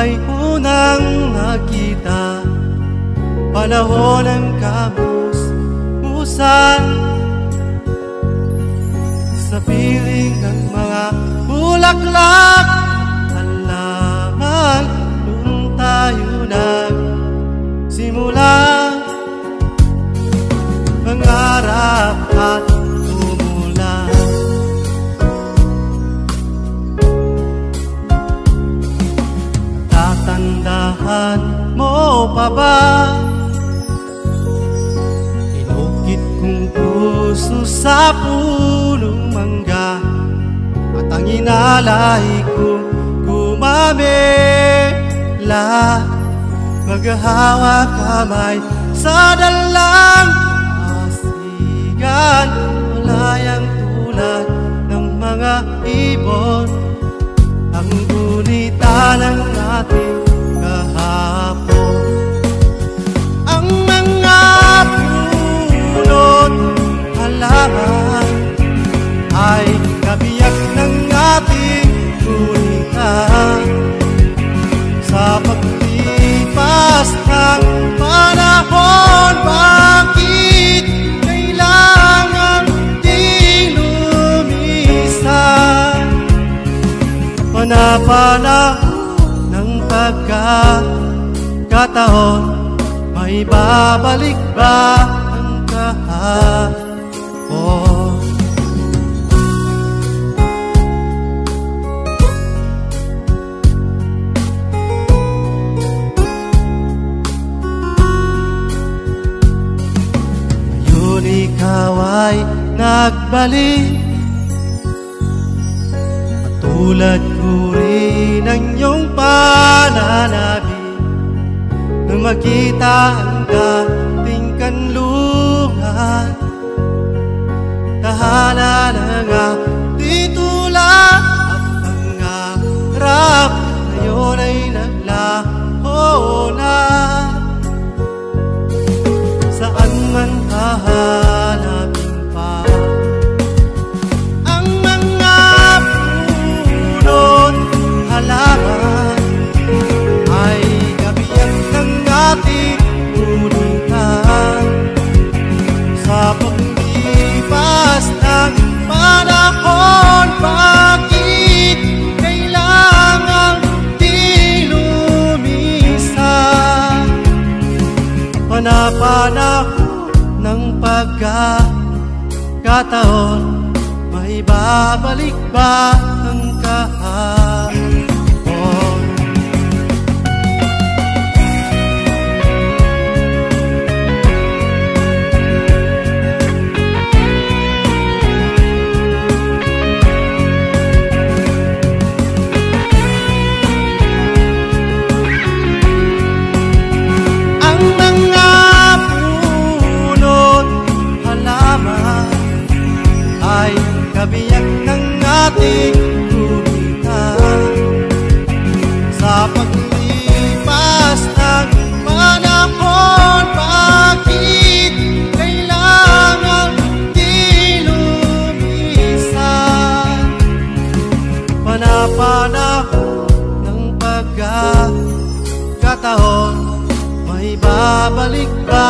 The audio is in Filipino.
ay unang nakita, panahon ng kamusmusan, sa piling ng mga bulaklak, halaman, doon tayo nagsimula, mangarap at tumula. Tatandaan mo pa ba? Inukit kong puso sa punong mangga, at ang inalay kong kumamela, maghahawak kamay sa dalang asigan, malayang tulad ng mga ibon, ang gunita ng ating kahapon. Ang mga punot halaman ay kabiyak ng ating gunita, sa paglipas ng panahon, bakit kailangan di lumisan? Panahon ng pagkakataon, may babalik ba ang kahapon? Ngayon ikaw ay nagbalik, at tulad ko rin ang iyong pananabik, nang makita ang dating kanlungan, tahanan ng ating tulad at pangarap, ngayon ay naglaho na. Saan man hahanapin pa ang mga punot halaman, ay kabiyak ng ating gunita, sa paglipas ng panahon, bakit kailangan di lumisan? Panahon ng pagkakataon, may babalik ba ang kahapon? Ang mga punot halaman ay kabiyak ng ating gunita, sa paglipas ng panahon, bakit kailangan di lumisan? Panahon ng pagkakataon, may babalik ba